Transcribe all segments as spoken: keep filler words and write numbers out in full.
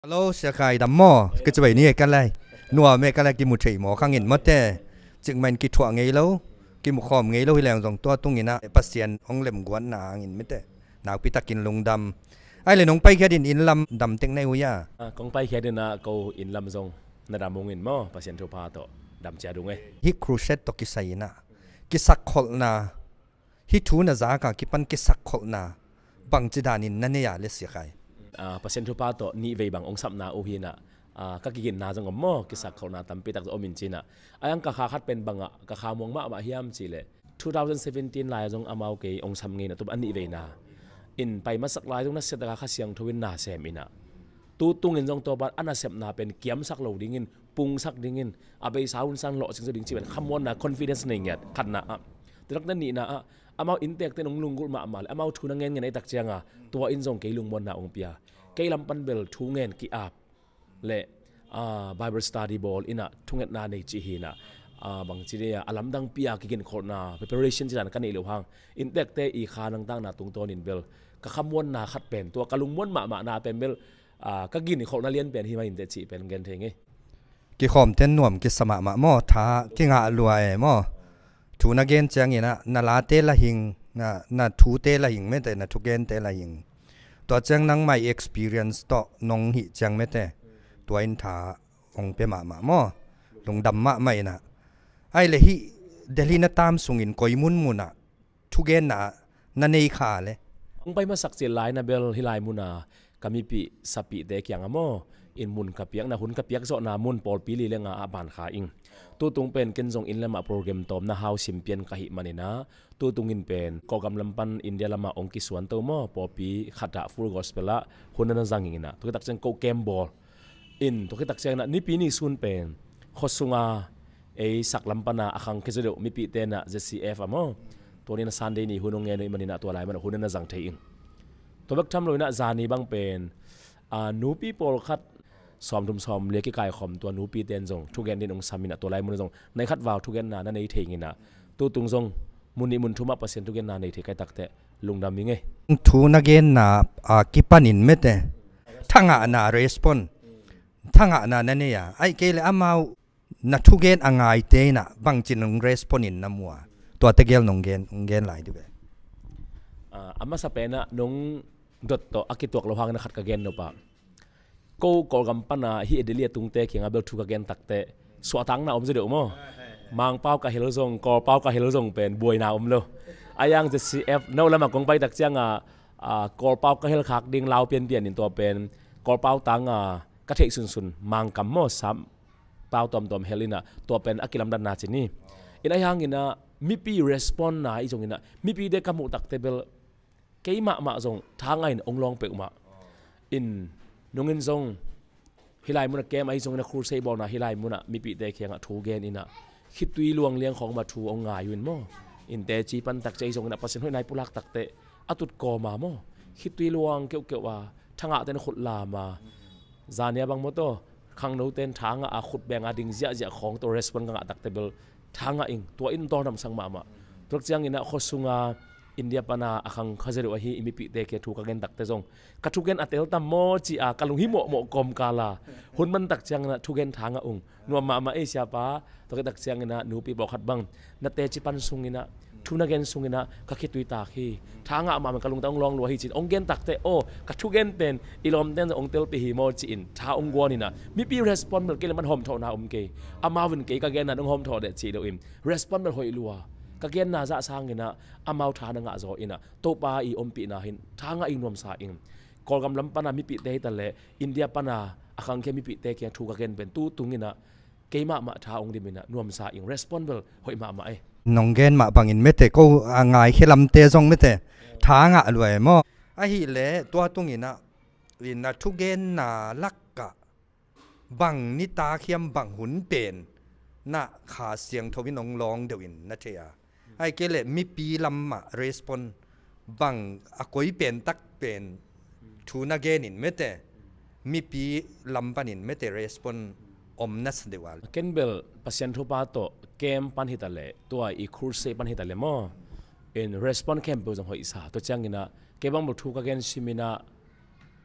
ฮัลโหลเสียใครดำหม้อก็จะไปนี่กันเลยนัวเมกันเลยกินหมูฉีหมอข้างเงินมัดแต่จึงมันกินถั่วไงแล้วกินหมูขอมไงแล้วที่แรงสองตัวตรงนี้นะปัสเซียนองเล็มกวนหนาเงินไม่แต่หนาพิตากินลงดำไอ้เลยน้องไปแค่ดินอินลำดำเต็งในหัวยากองไปแค่ดินนะกูอินลำทรงนาดามงเงินหม้อปัสเซียนทุพาโตดำเจ้าดุงเอ้ฮิครูเซตตกิใส่นะกิสักขลนาฮิทูน่าจากกันกิปันกิสักขลนาบางจีดานินนั่นเนี่ยเลเสียใครเปอร์เซ็นต์ทุพาโตนี่เวบังองสับนาโอหินะก็กินนาจังกับหม้อกิสักเขานาตั้มปีตักโอมินจีน่ะไอ้ยังกะขาคัดเป็นบังอ่ะกะขามวงมามาเฮียมจีเลยสองพันสิบเจ็ดลายจงอามาโอเคองสับเงินตัวอันนี้เวนาอินไปมาสักลายจงนัดเสด็จข้าเสียงทวินนาเซมินะตูตุงเงินจงตัวบัดอันนั้นเสพนาเป็นเกี่ยมสักเหลาดิ้งินปุงสักดิ้งินอาไปสาวสันหล่อสิ่งสิ่งจีเป็นคำว่านะ confidence ในเงี้ยขัดนะแต่ลักนั้นนี่นะอามาอินเตกเตนองลุงกุลมาอามาอามาทุนเงินเงินไอ้ตักเจียงอ่ะตัวอินจงเกลุงบนนาองเปียเกลัมปันเบลทุเงินกีอาบเละอ่า Bible study ball อินะทุเงินนาในจีฮีนะอ่าบางทีเนี่ยอาลัมดังเปียกินคนนา preparation จีนันกันนี่หรือพังอินเตกเตอีขานังตั้งนาตรงตัวนินเบลก็คำว่านาขัดเป็นตัวกะลุงม้วนมามานาเป็นเบลอ่าก็กินคนนาเลียนเป็นที่มาอินเตจีเป็นเงินเทงไงกิขอมเต้นหน่วมกิสมามาหม้อท้ากิงารวยหม้อทูนักเกนเจียงอย่างนะนาลาเตละหิงนะนาทูเตละหิงไม่แต่นาทุเกนเตละหิงตัวเจียงนั่งไม่ experience ต่อนงหิเจียงไม่แต่ตัวอินท้าองเปมามาหม้อลงดำมาไม่นะไอ้เลยฮิเดลีน่าตามสุงินกอยมุนมุนะทุเกนนะนั่นเองขาเลยองไปมาสักเสียหลายนะเบลฮิไลมุนะกามิปีสปีเตกยังอ่ะหม้ออินมุนกับเปียกนะหุ่นกับเปียกโซนามุนปอลปีลีเลงอาบานขาอิงตัวตุงเป็นกินจงอินเลมาโปรแกรมตอมนะฮาวซิมเปียนกะหิมันนะตัวตุงอินเป็นกอกำลังปันอินเดียละมาองกิสวนตัวหม้อปอปีขัดฟูลกอสเปล่าหุ่นนั้นจังอิงนะตัวตักจังโกเกมบอลอินตัวตักจังนะนี่ปีนี้ซุนเป็นขสุงาไอสักลำปันนะอังคิดจะเดี๋ยวมีปีเตนะ เจ ซี เอฟ อ่ะหม้อตัวนี้นะซันเดย์นี่หุ่นงเงินมันนะตัวอะไรมันหุ่นนั้นจังเทียงตัวบักทำเลยนะจานีบังเป็นอ่านูปีโปลคัดซ้อมทุมซ้อมเลี้ยงกายขอมตัวนูปีเตนจงทุกแกนดินองสามินะตัวไรมุนจงในคัดวาวทุกแกนนานั่นในเทงินะตัวตุงจงมุนิมุนทุมาเปอร์เซ็นต์ทุกแกนนาในเทกตักเตะลุงดำมิงไงทูนักเกนนาอ่ากิปันินเมเตทั้งอ่ะนาเรสปอนทั้งอ่ะนานั่นเนี่ยไอ้เกลอามานัทุกแกนอ่างไอเตนะบางจินงเรสปอนินน้ำมัวตัวเตเกลนงเกนนงเกนหลายด้วยอ่าอามาสเปนะนงดดต่ออากิตัวเราพังนะขัดกับเกนเนาะปะกูกอลกัมปนาฮิเอเดลียตุงเตะเขียงอาเบลทุกเกนตักเตะสวตังนาอมจะเดือดมั้งมังเป้ากับเฮลซงกอเป้ากับเฮลซงเป็นบวยนาอมเลยอายังจะ ซี เอฟ นั่นแหละมากงไปตักเจียงอ่ะกอเป้ากับเฮลคักดิ่งลาวเปลี่ยนเปลี่ยนในตัวเป็นกอเป้าตังอ่ะกระเทยสุนสุนมังกัมโมซ้ำเป้าตอมตอมเฮลินะตัวเป็นอากิลัมดันนาจินี่อินอายังอินะมิปีรีสปอนนะอีจงอินะมิปีเด็กกัมุตักเตเบลเกี่ยมามาจงทางไงองลองเปกมาอินนงเงินจงฮิไลมุนะเกมไอจงนะครูเซบอลนะฮิไลมุนะมีปีเตะเขียงทูเกนอินะคิดตุยลวงเลี้ยงของมาทูองงายุนโมอินเตจีปันตักใจจงนะปัสเซนห้อยนายปุลักตักเตะอตุดกอมาโมคิดตุยลวงเกี่ยวเกี่ยวว่าทางอ่ะเต้นขุดลามาจานเนียบางมอโต้ขังโนเต้นทางอ่ะขุดแบ่งอ่ะดิ่งเสียเสียของตัวเรสปอนกังอ่ะตักเตเบลทางอ่ะอิงตัวอินตอนนำสังมามาตัวเจียงอินะขสุงาอินเดียปนาอังคาเจรุอาฮีมีปีเตเคทุกกันตักเตจงกัทุกกันอัตเตลตัมโมจีอากัลุงฮิโมโมกอมกาลาหุ่นมันตักจังนะทุกกันทางองนัวมามาเอเชียป้าตัวกันตักจังนะนูปีบอกขัดบังนัตเตจิปันซุงนะทุนักเกนซุงนะกัคิดตุยตาคีทางอ่ะมามันกัลุงต้องลองลัวฮิจิตองเกนตักเตโอกัทุกกันเป็นอิลอมเตนองเตลปีฮิโมจีอินท้าองกวนี่นะมีปีรีสปอนเบิลเกลมันหอมทอนาอมเกอามาวินเกกัเกนนะต้องหอมทอเดจีเดอิมรีสปอนเบิลหอยลัวกเกณฑ์น่าจะสร้างอินะอามาทานงะโจอินะโตปาอีอมปีนาหินทางอินวมสาอิงกอลกำลังปนามีปีเตยแต่เละอินเดียปนาอังเคมีปีเตยเกียงถูกกเกณฑ์เป็นตู้ตุงอินะเกมามาทาองดิมินะนวมสาอิง responsible หอยมามาเอน้องเกณฑ์มาบังอินเมเตก็ง่ายแค่ลำเตะจงเมเตทางะรวยมั้งไอ้หิเละตัวตุงอินะอินะทุกเกณฑ์น่าลักกะบังนิตาเขียมบังหุนเป็นน่ะขาเสียงทวินองร้องเดวินนัทเชียไอ้เกลมีปีลำมารีสปอนบังอากอยเป็นตักเป็นทูนักเกนินเมเตมีปีลำปันินเมเตรีสปอนอมนัสเดวัลเกนเบลปัสยันทุปาโตเกมปันฮิตาเลตัวอีคูร์เซปันฮิตาเลมั้งอินรีสปอนเกมเปิลจังหอยสาตัวจังอินะเกบังบุทูกเกนซิมินะ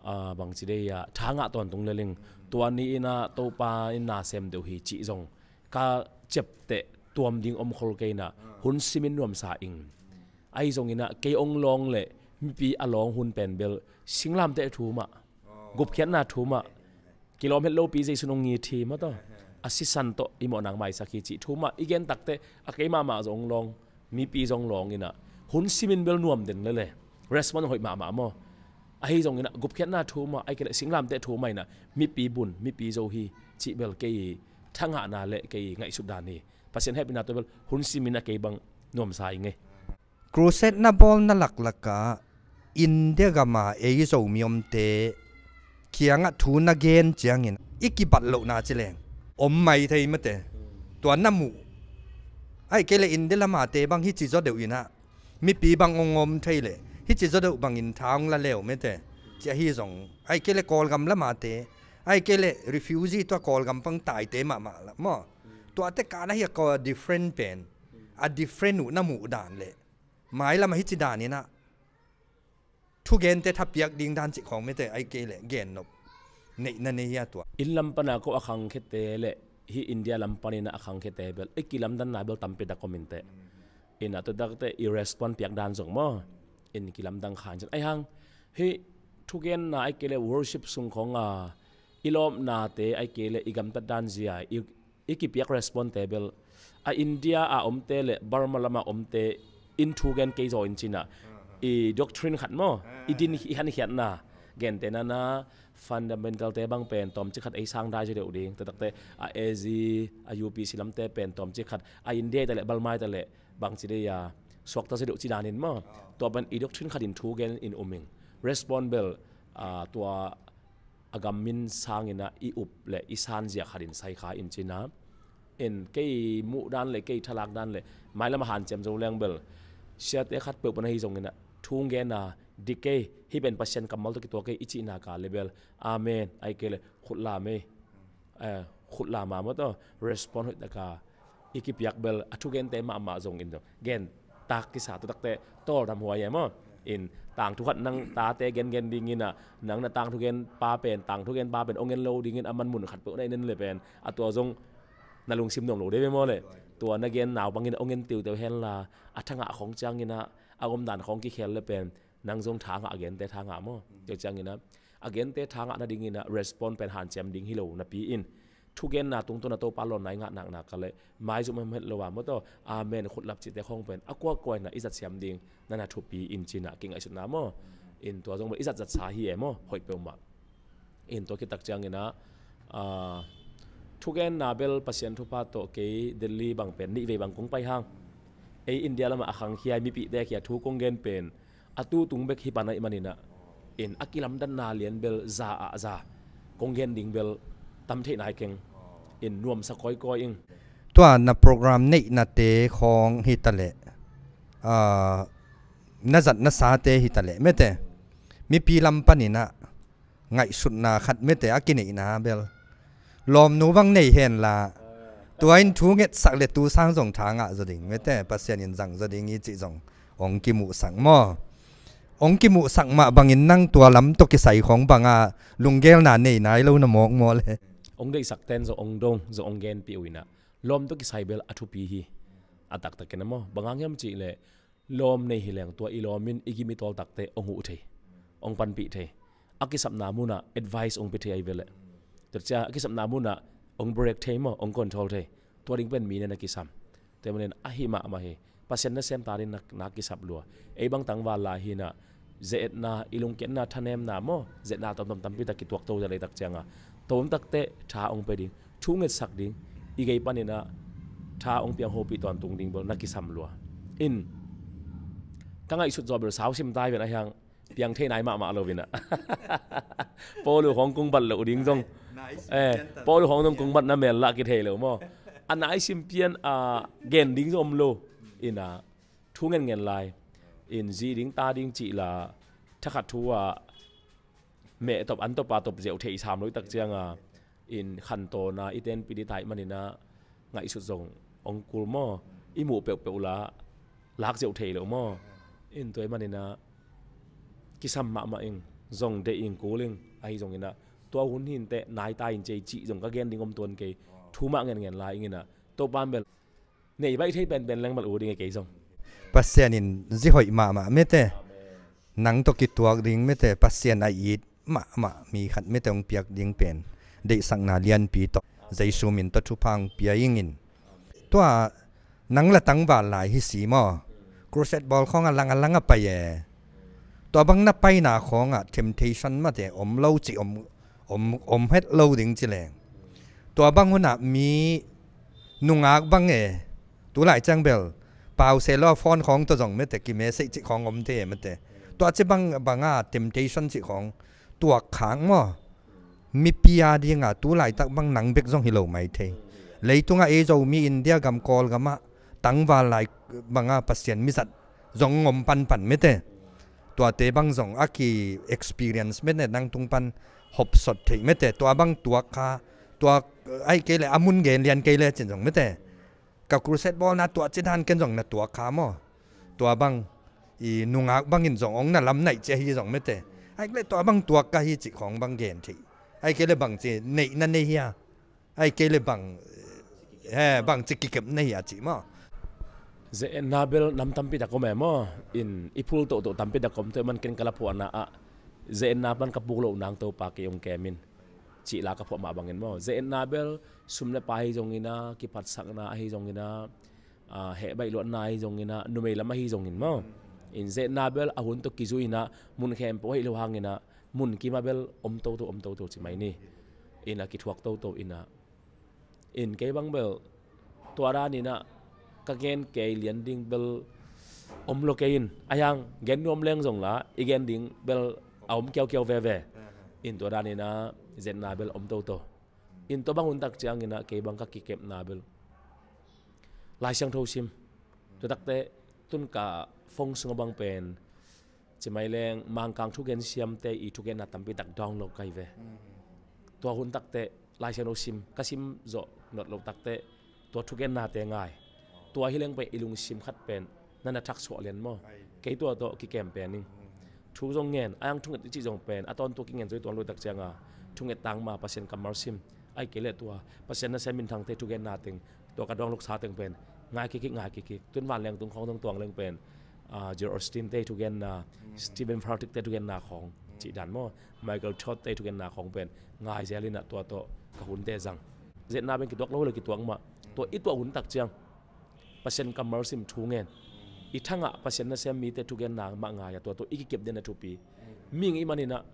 บางทีได้ยาทางอ่ะตอนตรงเลลิงตัวนี้นะตัวปาอินาเซมเดียวฮีจีจงก็เจ็บเตะตัวมดิ้งอมโคลเกน่ะหุ่นซิมินรวมสาอิงไอ้จงอินะเกยองลองเละมีปีอลองหุ่นเป็นเบลสิงลามเตะทูมะกุบเขียนนาทูมะกิโลเมตรโลปีใจสุนงงีทีมาต่ออาศิสันโตอิโมนังไม่สักขีจิทูมะอีเกนตักเตะอาเกยมามาจงลองมีปีจงลองอินะหุ่นซิมินเบลนวมเด่นเลยเลยรีสปอนส์หอยมามาโมไอ้จงอินะกุบเขียนนาทูมะไอ้เกลสิงลามเตะทูไม่นะมีปีบุญมีปีโจฮีจิเบลเกยทั้งหานาเละเกยไงสุดานีพัศน์ให้เป็นนาตัวเบลหุ่นซิมินนะเกยบังนวมสายไงครูเซตน่าบอลน่าหลักหลักกะอินเดียกมาเอยิโซมีอมเตเขียงทูนักเกนเจียงเงินอีกบัตรโลนาเจเลงอมไม่ไทยมั้งเตตัวน้ำมูไอ้เกลอินเดียละมาเตบางฮิจิโจเดียวอินะมีปีบางองอมไทยเลยฮิจิโจเดียวบางอินทางละเลวมั้งเตจะฮิซงไอ้เกลกอลกัมละมาเตไอ้เกล refugee ตัวกอลกัมปังตายเตมามาละมั้งตัวเตการนั้นเฮียก็ different เป็นอะ different หนูน้ำมูด่านเลยหมายละมาฮิจิด่านนี่นะทุกเกนเตทับยักดิ่งด้านจิของไม่แต่ไอเกลเกนนบในนั่นนี่ตัวอินลัมปนาก็อคังเคเตเลฮีอินเดียลัมปานีนะอคังเคเตเบลไอกิลัมดันนาเบลตัมเปดาคอมเมนเตอินอัตดักเตอีเรสปอนเปียกดานส่งมั้งอินกิลัมดังขานจันไอฮังฮีทุกเกนนะไอเกลวอร์ชิปสุงของอ่าอิลอมนาเตไอเกลอีกัมตัดดานเซียอีกิเปียกเรสปอนเตเบลไออินเดียอาอมเตเลบาร์มาลามาอมเตอินทุกเกนเกยโซอินจินะอีด็อกทรินขัดมั้งอีดินอีฮันเขียนนะเกนเตนันนะฟันดัมเบนกัลเตบังเป็นตอมจิขัดไอสังได้จะเดือดดิ้งแต่ตักเตอาเอซีอายูพีสิลัมเตเป็นตอมจิขัดอาอินเดียแต่เละบัลไม้แต่เละบางสิเดียสวกตาจะเดือดจีดานินมั้งตัวเป็นอีด็อกทรินขัดอินทูเกนอินอุมิงรีสปอนเบลตัวอากามินสังอินะอีอุบเละอีซานเจียขัดอินไซขาอินจีนะอินเกยมุดันเละเกยทลักดันเละไม่ละมาหันเจมโจเลงเบลเชียเตขัดเปิดปนให้จงอินะทุ่งเกนะดิเกย์ที่เป็นปัจจัยกำมัลตัวกิตัวเกย์อิจินาการเลเวลอาเมนไอเกลขุดลาเมเอ่อขุดลามาเมื่อตัวรีสปอนส์ตะกาอีกิปยักเบลทุกเกนเตมามาจงอินตัวเกนตากกิสาตัวตักเตโตทำหัวใหญ่มั้งอินต่างทุกขัดนั่งตาเตเกนเกนดิ่งินอ่ะนังน่ะต่างทุกเกนปาเป็นต่างทุกเกนปาเป็นองเกนโลดิ่งินอามันหมุนขัดเปิดได้นั่นเลยเป็นอ่ะตัวจงนาลุงซิมหนงหลูได้ไหมมั้งเลยตัวนักเกนหนาวบางเงินองเกนติวเตวเฮนลาอัฐงะของจังเงินอ่ะอารมณ์ด่านของกิเคลเลยเป็นนังจงทางอาเกนเตทางอ่ะมั้งเดี๋ยวจังเงินนะอาเกนเตทางอ่ะนั่นดิ่งินนะรีสปอนเป็นหันเจมดิ่งฮิโลนับปีอินทุกเกนน่ะตรงตัวน่ะโตปาลอนไหนงะหนักหนักกันเลยไม้จุ่มเม็ดเลยว่าเมื่อตัวอาเมนขุดลับจิตแต่ห้องเป็นอากวากวยน่ะอิจัดเสียมดิ่งนั่นน่ะทุกปีอินจีน่ะกิ่งไอสุดน้ำมั้งอินตัวจงอิจัดจัดสาเหตุมั้งหอยเปลวมาอินตัวคิดตักจังเงินนะทุกเกนน่ะเบลพัศยันทุพาโตเกยเดลีบางเป็นนี่เวบางคงไปห้างไออินเดียละมาขังเขียมีปีเด็กเขียทุกกงเกนเป็นอตูตุงเบกฮิปานาอิมันนะอินอากิลัมดันนาเลียนเบลซาอาซากงเกนดิ่งเบลตำเทนายเก่งอินรวมสกอยก้อยอิงตัวนับโปรแกรมนี้นัดเตะของฮิตาเล่นัดนัดสาเตฮิตาเล่ไม่เตะมีปีลำปันนี่นะไงสุดนาขัดไม่เตะอากินอีนะเบลลมนูบังในเห็นละตัวอินทูเงสักเลตูสร้างส่งทางอ่ะจะดิ่งไม่แต่ปัสเซียนินสั่งจะดิ่งอีจีส่งองกิมุสั่งหม้อองกิมุสั่งมาบางอินนั่งตัวล้ำตกกิใสของบางอ่ะลุงเกลนานนี่นายเราหน้ามองมัวเลยองได้สักเต้นจะองดงจะองเกนปีวินะลมตกกิใสเบลอัทุปีฮีอัตักตะกันนะมั้งบางครั้งยังจีเลยลมในหิเลงตัวอีลอมินอีกิมิตอลตักเตองหูเทองปันปีเทอากิสับนามุนะ advice องไปเทไอเวลแต่จะอากิสับนามุนะองเบรกเทมั้งองคอนโทรลเทตัวดิ่งเป็นมีในนักกิสัมแต่มันอาหิมะมาเฮปัศยันนั่นเซมตาดินนักนักกิสับลัวไอ้บางตังวาลาฮีนะเจตนาอิลุงเกนนาทันเอมนาโมเจตนาตอมตอมตอมพิตากิตัวโตจะเลยตักเจียงอ่ะตอมตักเตะท้าองไปดิ่งชุ่งเงินสักดิ่งอีกไอ้ปานินะท้าองเปียงโฮปีตอนตุงดิ่งบนนักกิสัมลัวอินตั้งไอ้สุดจอบเบลสาวซิมตายเป็นอะไรยังเปียงเทนายมามาโลวินะโปลูของกรุงบัตรเหลวดิ่งจงเออโปลูของตรงกรุงบัตรนั่นเมลละกิเทเหลวโมอันไหนซิมเปียนอ่าเกนดิ่งจอมโลอินะทุ่งเงินเงินลายอินจีดิ่งตาดิ่งจีละถ้าขัดทัวเมตบอันตบปาตบเจียวเทอีสามร้อยตักเจียงอ่ะอินขันโตนะอีเตนปีดีไทมันนี่นะไงสุดทรงองกูลมออีหมูเปียวเปียวละลักเจียวเทเหลวมออินตัวมันนี่นะกิซัมมามาเอง zong de in cooling ai zong ina tua hun hin te nai ta in chei chi zong ka gen ding om tuan ke thuma ngen ngen lai ngina to pan bel nei bai thei ben ben lang mal u ding ke zong pasien in zi hoi ma ma mete nang to ki tuak ding mete pasien ai it ma ma mi khat mete ong piak ding pen de sang na lian pi to zai su min to thu phang pia ing in to nang la tang ba lai hi si mo crochet ball khong alang alang a pa ye to bang na pai na khong a temptation ma te om lo chi om om om het lo ding chi leng to bang huna mi nungak bang e tu lai chang bel pau se lo phone khong to jong mete ki message chi khong om te mete to chi bang banga temptation chi khong tua khang mo mi pia dinga tu lai tak bang nang bek jong hi lo mai the leitunga e zo mi india gam call gama tangwa lai banga pasien mi sat zong ngom pan pan mete tua te bang zong aki experience mete nang tung pan hop sot the mete tua bang tua kha tua ai ke le amun gen lian ke le chen jong mete ka crusade ball na tua chidan ken jong na tua kha mo tua bang i nungak bang in zong ong na lam nai che hi jong mete ai le tua bang tua ka hi chi khong bang gen thi ai ke le bang che nei na nei ya ai ke le bang he bang chi ki kep nei ya chi mo ze nabel nam tampi da kom mo in ipul to to tampi da kom to man ken kala pho na a ze naban ka puklo nang to pa ke yong kemin chi la ka pho ma bangin mo ze nabel sumle pa hi jong ina ki pat sak na hi jong ina he bai lo na hi jong ina numei lama hi jong in mo in ze nabel ahun to kizu ina mun khem po hi lo hang ina mun ki mabel om to to om to to chi mai ni ina ki thuak to to ina in ke bang bel to ra ni na ka gen ke lian ding bel om lo ke in ayang gen nom leng jong la igen ding bel om keo keo ve ve in to ra ni na zen na bel om to to in to bang un tak chang ina ke bang ka ki kep na bel lai sang tho sim to tak te tun ka phong sung bang pen chi mai leng mang kang thu gen siam te i thu gen na tampi tak dong lo kai ve to hun tak te lai sang tho sim ka sim zo not lo tak te to thu gen na te ngaiตัวฮิเลงไปอิลุงซิมขัดเป็นนั่นน่ะทักสวเลียนมั้งเกี่ยตัวตัวกิแกมเป็นนี่ทุกจงเงินอ้างทุกเงินที่จงเป็นอ่ะตอนตัวกิเงินจอยตัวรู้ตักเจียงอ่ะทุกเงินตังมาเปอร์เซ็นต์กับมาร์ซิมไอ้เกลี่ยตัวเปอร์เซ็นต์นั้นเซมินทางเตทุกเงินนาตึงตัวกระดองลูกสาวตึงเป็นง่ายกิกง่ายกิกต้นวันแรงตรงของตรงตัวเรื่องเป็นอ่าเจอร์ออสตินเตทุกเงินนาสตีเวนฟราติกเตทุกเงินนาของจีดันมั้งไมเคิลช็อตเตทุกเงินนาของเป็นง่ายเจลินะตัวตัวกระหุ่นเตจังเจนนาเป็นกี่ตัวเราเลยกี่ตัวมาตัวอีตัวหุ่นตักเจียงเปอร์เซ็นต์กับมาร์ซิมทุกเงินอีทั้งอ่ะเปอร์เซ็นต์นั้นเซมมีแต่ทุกเงินนางมาง่ายตัวตัวอีกเก็บเดือนทุกปีมิ่งอีมันนี่นะ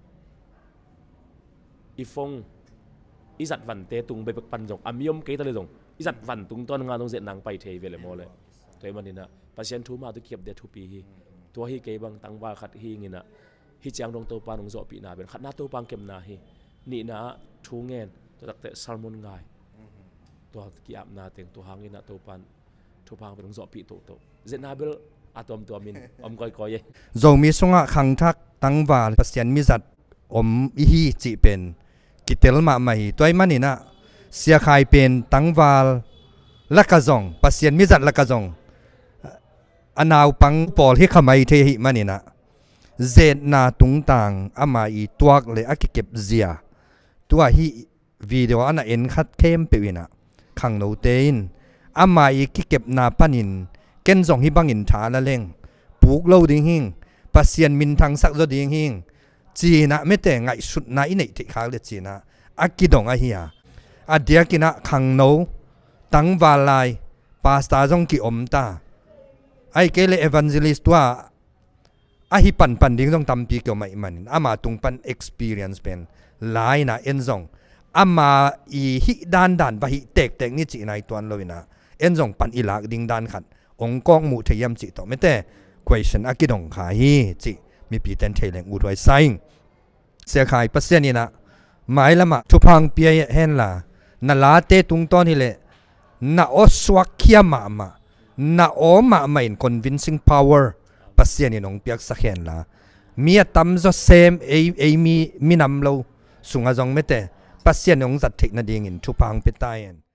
อีฟงอีจัดวันเตตุงไปปันจงอามิยมเกยตะเลยจงอีจัดวันตุงต้นงานตรงเสนางไปเทเวลโมเลยตัวมันนี่นะเปอร์เซ็นต์ทุกมาตัวเก็บเดือนทุกปีตัวฮีเกยบังตังว่าขัดฮีงินะฮีจางตรงตัวปานตรงโจปีนาเป็นขัดหน้าตัวปางเก็บนาฮีนี่นะทุกเงินตัวตักเตะซาลมอนง่ายตัวกี่อาบนาเต็งตัวหางงินะตัวปานทุกพังเป็นของโจปีโตโตเจนาเบลอาตัวตัวมินอมก้อยก้อยโจมีสงะขังทักตั้งว่าเปอร์เซ็นต์มีจัดอมอีฮีจีเป็นกิเตลมาใหม่ตัวมันนี่นะเสียขายเป็นตั้งว่าลักกะจงเปอร์เซ็นต์มีจัดลักกะจงอันเอาปังปอลให้ขมายเทหิมันนี่นะเจนาตุงต่างอามาอีตัวเลยอากิเก็บเสียตัวฮีวิดีโออันนั้นเอ็นคัดเข้มไปวินะขังโนเตนอามาอีกิเก็บนาปันินเก่นส่งฮิบังอินทาละเล่งปลูกเล่าดิ้งหิงปัสเซียนมินทางสักจดิ้งหิงจีน่ะไม่แต่ไงสุดน่ะอินไอติขาวเลยจีน่ะอากิดงอาเฮียอาเดียกินะขังโนตั้งวาลายปาสตาจงกิอมตาไอเกเลเอวันเจลิสตัวอาฮิปันปันดิ้งจงทำปีเกี่ยวไม่มันอามาตุงปัน experience เป็นหลายน่ะเอ็นจงอามาอีฮิดานดานไปฮิเตกเตกนี่จีน่ะตัวนั้นเลยนะเอ็นจงปันอีหลักดิ้งดานขัดองกองมุทยมจิตต่อไม่แต่ question อากิดงขายจิมีปีเต็นเทเลงอุดไว้ไซน์เสียขายเปอร์เซ็นต์นี่นะหมายละมาทุพังเปียเห็นละน่าลาเตตุงตอนนี่เลยน่าอสวักเขียมามาน่าอมาไม่ convincing power เปอร์เซ็นต์นี่น้องเปียกสักเห็นละมีตั้มจะ same เอเอมีมีนำเราสุงอาจงไม่แต่เปอร์เซ็นต์น้องจัดเทคนาดีงินทุพังเปตาย